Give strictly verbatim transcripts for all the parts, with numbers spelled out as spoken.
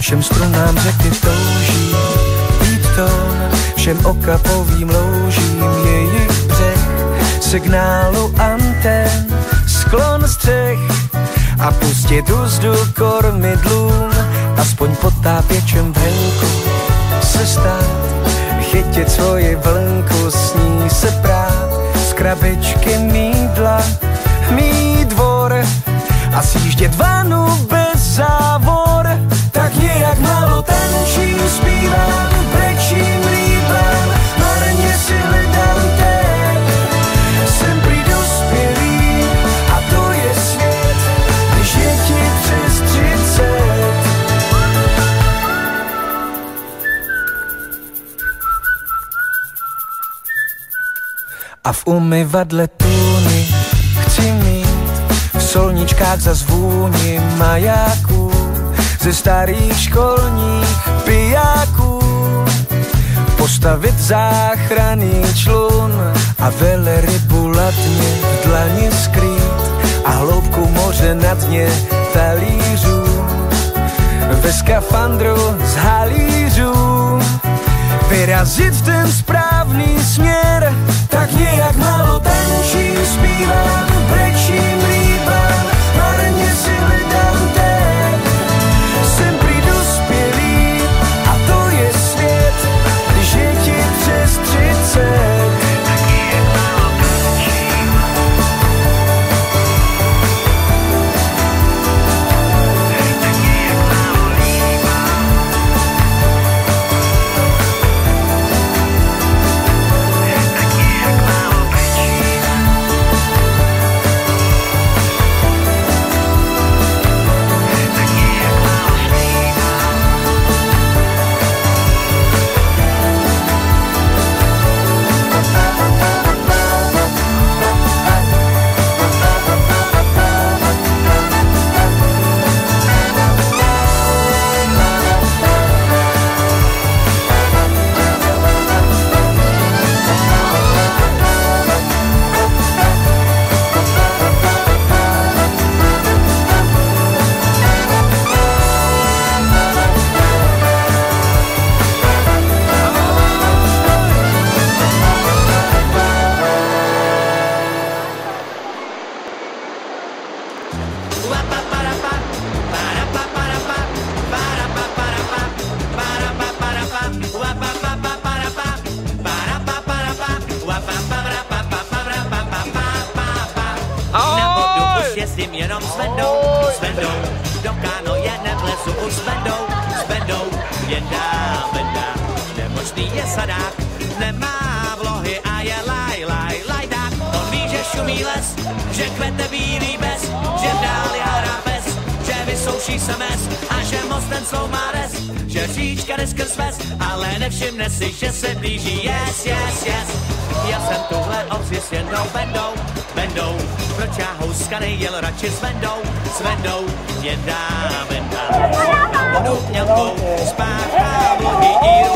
všem strunám řeky touží být tón, všem okapovým loužím jejich břeh, signálu antén, sklon střech a pustit úzdu kormidlům, aspoň potápěčem v henku se stát, chytit svoji vlnku, s ní se prát, z krabičky mýdla mít dvor a sjíždět vanu bez závor. Tak nějak málo tančím, zpívám, brečím, líbám, marně si hledám ten, jsem prý dospělý a to je svět, když je ti přes třicet. A v umyvadle tůny chci mít, v solničkách za zvůni majáků, ze starých školních pijáků, postavit záchranný člun a velerybu latně v dlani skrýt a hloubku moře na dně talířů, ve skafandru z halířů vyrazit v ten správný směr. Tak nějak málo tančím, zpívám, brečím, líbám, marně si hledám ten, jsem prý dospělý a to je svět, když je ti přes třicet. Tak nějak málo tančím. Tak nějak málo líbám. Tak nějak málo brečím. Tak nějak málo zpívám. Na vodu už jezdím jenom s Vendou, s Vendou, do kanoje nevlezu už s Vendou, s Vendou, jen dá Venda, nemožný je sadák, nemá vlohy a je laj, laj, lajdák. On ví, že šumí les, že kvete bílý bez, že v dáli hádá pes, že vysouší se mes a že mostem svou má res, že říčka jde skrz ves, ale nevšimne si, že se blíží, yes, yes, yes. Já jsem tuhle ovci s jednou Vendou, Vendou, proč já houskanej jel radši s Vendou, s Vendou, jen dá Venda. Na vodu mělkou, spáchá vlohy i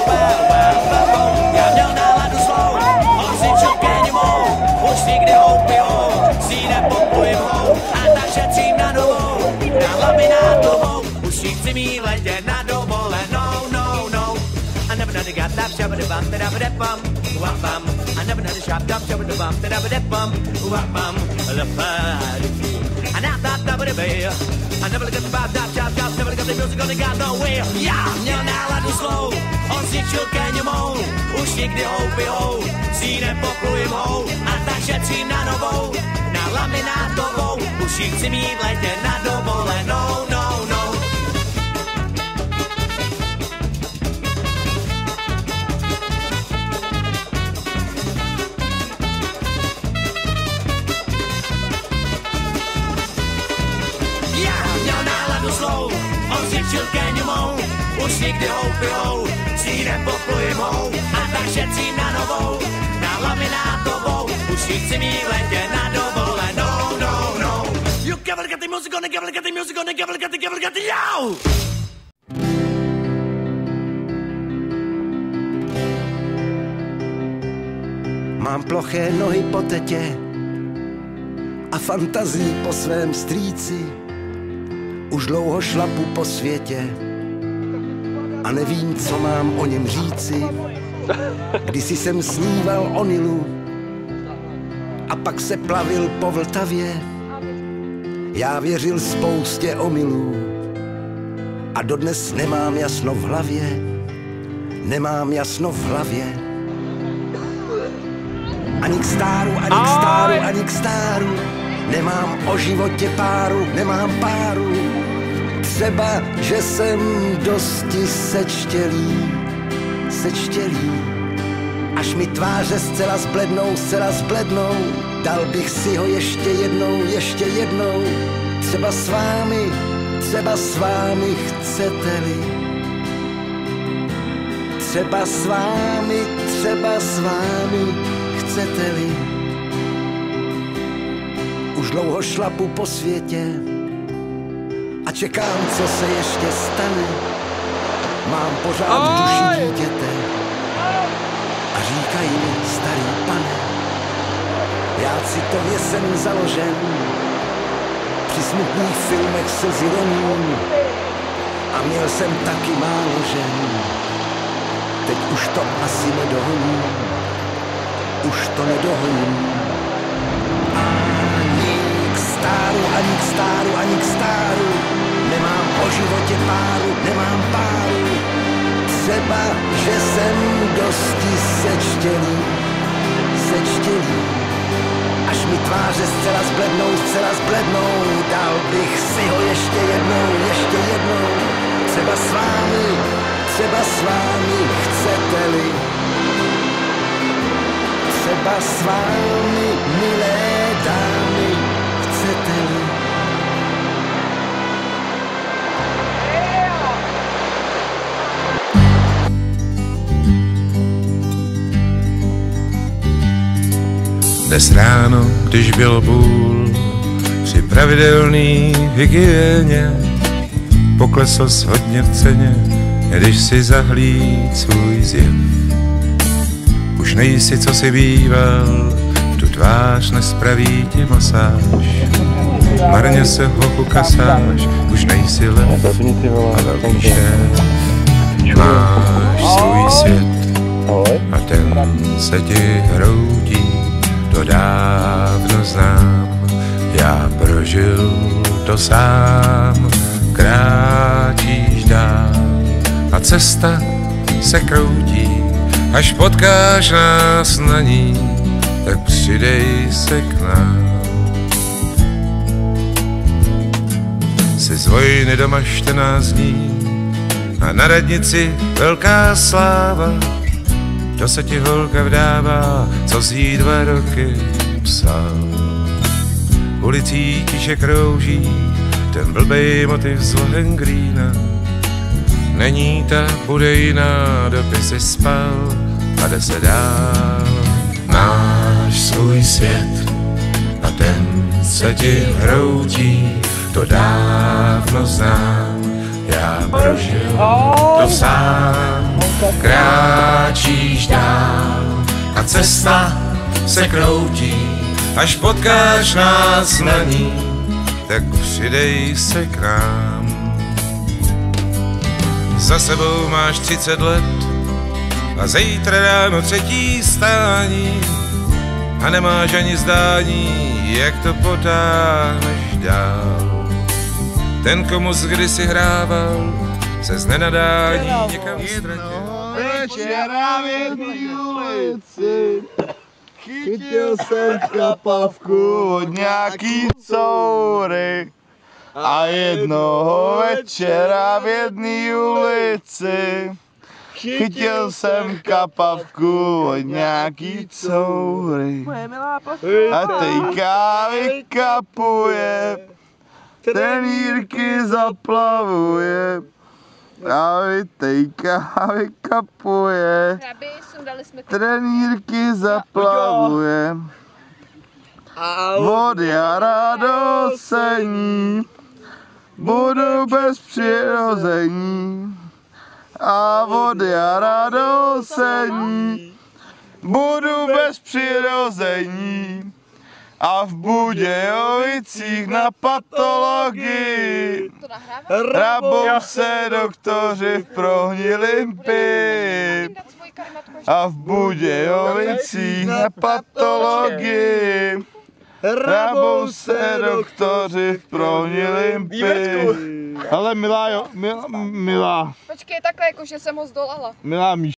rubel, já měl náladu zlou, on si čokéně mou, už nikdy houpijou, si nepoplujem hou, a tak šetřím na novou, na laminátovou, už ji chci mít v ledě na dovolenou, no, no. I never know the got that shabba da bum da da bum wap bum. I never know the shop dum shabba da bum da da bum wap bum the party. I now that da da bear. I never got the bad that job job never got the music on the got no way. Yeah, měl náladu slow. On si čilkéně mou. Už nikdy houpy hou. Si nepoklujem hou. A tak šetřím na novou. Na laminátovou. Už ji chci mít v letě na dovolenou. No, no. Slou, on si čilkéně mou, už nikdy houpy hou, si nepoplujem hou, a tak šetřím na novou, na laminátovou, už ji chci mít v letě na dovolenou, no, no. You gotta get the music on, the gotta get the music on, the gotta get the, gotta get the, yo! Mám ploché nohy po tetě a fantazii po svém strýci. Už dlouho šlapu po světě a nevím, co mám o něm říci. Kdysi jsem sníval o Nilu a pak se plavil po Vltavě. Já věřil spoustě omylů a dodnes nemám jasno v hlavě. Nemám jasno v hlavě. Ani k stáru, ani k stáru, ani k stáru. Nemám o životě páru, nemám páru. Třeba, že jsem dosti sečtělý, sečtělý. Až mi tváře zcela zblednou, zcela zblednou. Dal bych si ho ještě jednou, ještě jednou. Třeba s vámi, třeba s vámi chcete-li. Třeba s vámi, třeba s vámi chcete-li. Už dlouho šlapu po světě a čekám, co se ještě stane. Mám pořád v duši dítěte a říkají mi, starý pane, já citově jsem založen, při smutných filmech slzy roním a měl jsem taky málo žen. Teď už to asi nedohoním, už to nedohoním. Ani k stáru, ani k stáru, ani k stáru. Nemám o životě páru, nemám páru. Třeba, že jsem dosti sečtělý, sečtělý. Až mi tváře zcela zblednou, zcela zblednou. Dal bych si ho ještě jednou, ještě jednou. Třeba s vámi, třeba s vámi chcete-li. Třeba s vámi, milé dámy, chcete-li. Dnes ráno, když bylo půl, při pravidelný hygieně, poklesl jsi hodně v ceně, když si zahlíd svůj zjev. Už nejsi, co si býval, tu tvář nespraví ti masáž. Marně se hochu kasáš, už nejsi lev a velký šéf. Máš svůj svět a ten se ti hroutí, to dávno znám. Já prožil to sám, kráčíš dál a cesta se kroutí. Až potkáš nás na ní, tak přidej se k nám. Jsi z vojny doma čtrnáct dní a na radnici velká sláva. To se ti holka vdává, co z jí dva roky psal. Ulicí tiše krouží ten blbej motiv z Lohengrína. Není ta, bude jiná, dopisy spal a jde se dál. Máš svůj svět a ten se ti hroutí, to dávno znám. Já prožil to sám, kráčíš dál a cesta se kroutí. Až potkáš nás na ní, tak přidej se k nám. Za sebou máš třicet let a zítra ráno třetí stání a nemáš ani zdání, jak to potáhneš dál. Ten, komu jsi kdysi hrával, se z nenadání někam ztratil. Večera v jedný ulici chytil jsem kapavku od nějaký coury. A jednoho večera v jedné ulici chytil jsem kapavku od nějaký coury. A teďka vykapuje, trenýrky zaplavuje. A teďka vykapuje, trenýrky zaplavuje. Od jara do sení budu bez přirození. A od jara do sení budu bez přirození. a v Budějovicích na patologii To nahrává? rabou se doktoři v prohnilým piv. A v Budějovicích na patologii rabou se doktoři v prohnilým piv. Ale milá, jo, milá, milá, Počkej, takhle jako, že jsem ho zdolala. milá Míš.